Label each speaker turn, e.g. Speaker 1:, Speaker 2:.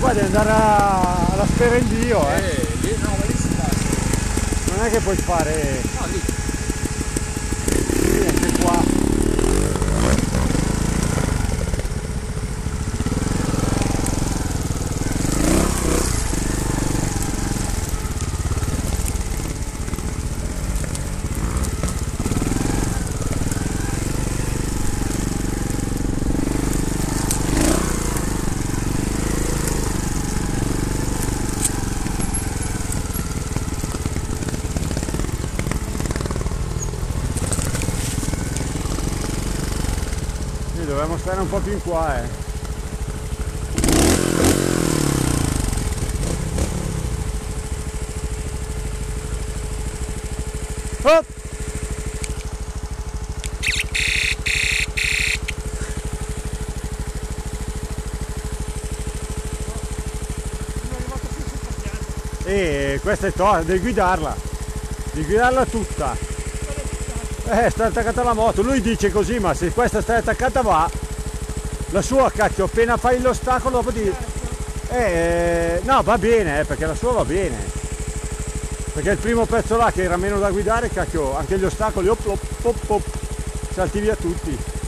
Speaker 1: qua devi andare alla sfera in Dio,
Speaker 2: Lì, no, ma lì si fa.
Speaker 1: Non è che puoi fare...
Speaker 2: No, lì.
Speaker 1: Sì, anche qua. Dovremmo stare un po' più in qua, Oh! E questa è tosta, devi guidarla tutta. Sta attaccata alla moto, lui dice così, ma se questa sta attaccata va, la sua cacchio, appena fai l'ostacolo dopo di... no, va bene, perché la sua va bene. Perché il primo pezzo là che era meno da guidare, cacchio, anche gli ostacoli, op, op, op, op, salti via tutti.